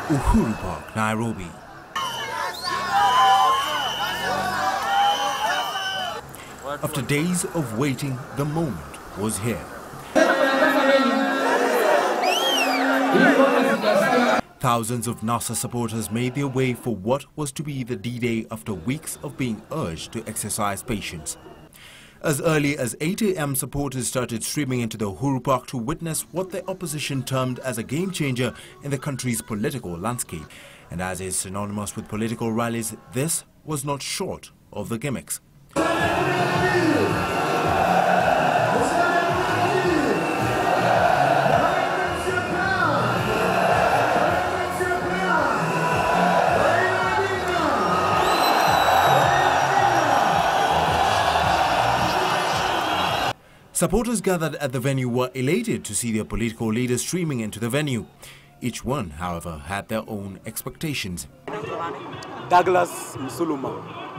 Uhuru Park, Nairobi. After days of waiting, the moment was here. Thousands of NASA supporters made their way for what was to be the D-Day after weeks of being urged to exercise patience. As early as 8 a.m., supporters started streaming into the Uhuru Park to witness what the opposition termed as a game-changer in the country's political landscape. And as is synonymous with political rallies, this was not short of the gimmicks. Supporters gathered at the venue were elated to see their political leaders streaming into the venue. Each one, however, had their own expectations. Douglas Msuluma.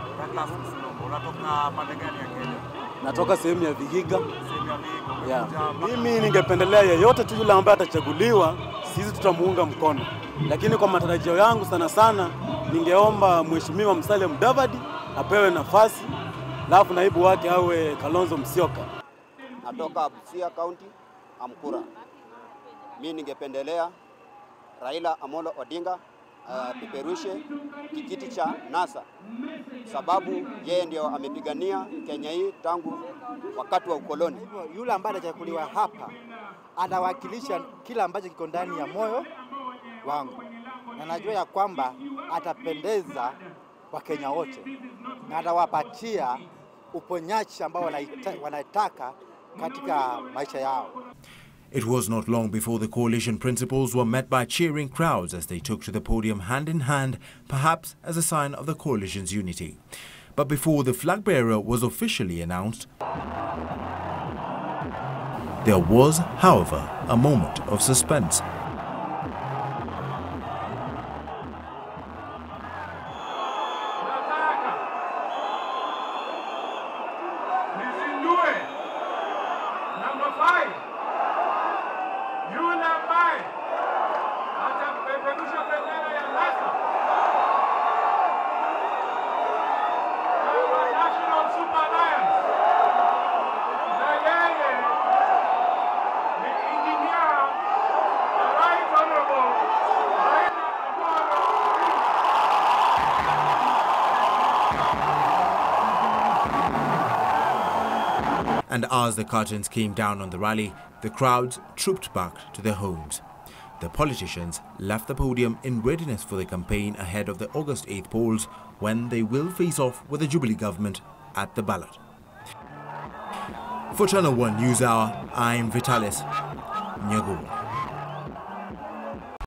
Natoka sehemu ya Vihiga. Mimi ningependelea yeyote tu yule ambaye atachaguliwa, sisi tutamuunga mkono. Lakini kwa matarajio yangu sana ningeomba Mheshimiwa Musalia Mudavadi apewe nafasi, alafu naibu wake awe Kalonzo Musyoka. Natoka Busia County, Amkura. Mimi ningependelea Raila Amolo Odinga peperushe kikiti cha NASA, sababu yeye ndio amepigania Kenya hii tangu wakati wa ukoloni. Yule ambaye atachaguliwa hapa atawakilisha kila ambacho kiko ndani ya moyo wangu, na najua ya kwamba atapendeza Wakenya wote na atawapatia uponyaji ambao wanaitaka katika maisha yao. It was not long before the coalition principals were met by cheering crowds as they took to the podium hand in hand, perhaps as a sign of the coalition's unity. But before the flag bearer was officially announced, there was, however, a moment of suspense. And as the curtains came down on the rally, the crowds trooped back to their homes. The politicians left the podium in readiness for the campaign ahead of the August 8th polls, when they will face off with the Jubilee government at the ballot. For Channel One News Hour, I'm Vitalis Nyago.